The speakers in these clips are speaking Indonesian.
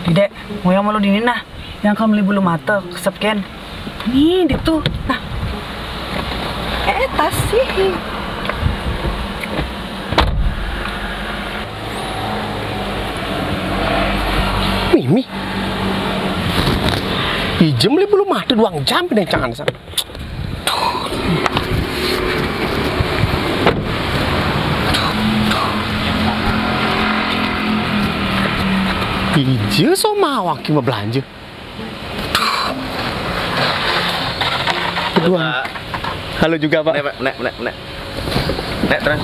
Dek, mau yang malu dini nah, yang kamu beli bulu mata kesep ken. Nih, itu. Nah, tas sih. Mimi, ijem beli bulu mata 2 jam pindah jangan sana. Ije so mau mau belanja. Kedua. Halo juga Pak. Nek terang.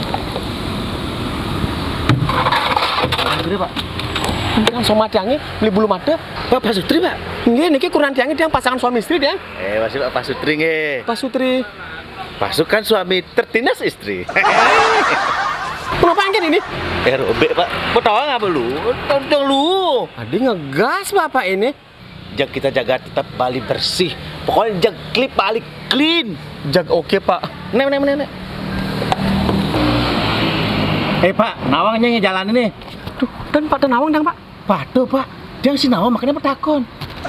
Gede Pak. Kan somat tiangnya beli bulu mata. Pak Sutri Pak. Nggih niki kurang tiangnya tiang pasangan suami istri dia. Masih Pak Sutri nggih. Pak Sutri. Pasukan suami tertindas istri. Kenapa angin ini? Robek Pak. Kau tahu nggak lu? Tonton lu. Adi ngegas Bapak ini. Kita jaga tetap Bali bersih. Pokoknya jag klip Bali clean. Jag oke Pak. Nek. Pak, nawangnya ngejalan ini. Tuh, dan Pak Nawang dang Pak. Waduh Pak, dia si nawang makanya bertakon.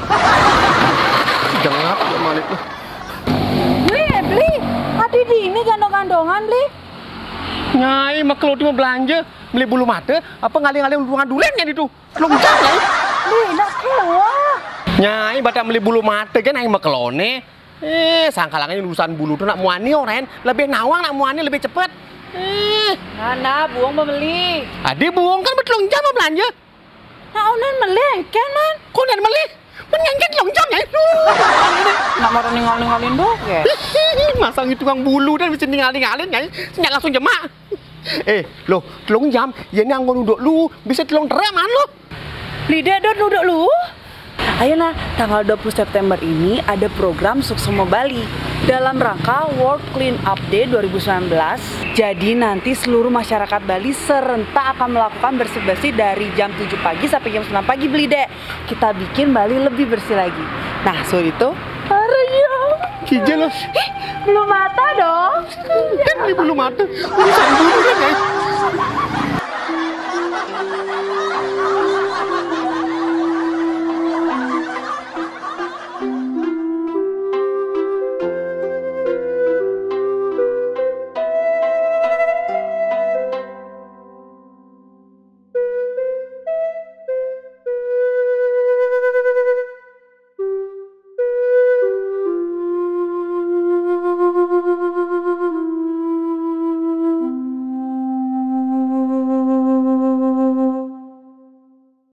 Jangan apa ya Malik tuh. Beli. Adi di ini gandong-gandongan beli. Nyai mak kalau mau belanja beli bulu mata apa ngaling-ngaling hubungan durennya itu. Belum jangan. Beli nak keluar. Nyai batak beli bulu mata kan yang makelone. Sangkalangannya urusan bulu tuh nak muani orang lebih nawang nak muani lebih cepet. Nana buang membeli. Adi buang kan betul jam mau belanja. Nah, onan beli kan man. Kok dan beli? Menyangkit lonjong ya. Nak mau ninggalin dok ya. Masang itu tukang bulu dan bisa ninggalin ya. Senyak langsung jemak. Loh, telung jam, ya ini anggon duduk lu, bisa telung tereman lu. Lidah duduk lu. Ayo nah, tanggal 20 September ini ada program Suksema Bali dalam rangka World Clean Up Day 2019. Jadi nanti seluruh masyarakat Bali serentak akan melakukan bersih-bersih dari jam 7 pagi sampai jam 9 pagi beli dek. Kita bikin Bali lebih bersih lagi. Nah, sorry itu. Arya. Kijel loh. Belum mata dong. Kan beli bulu mata. Urusan bulu kan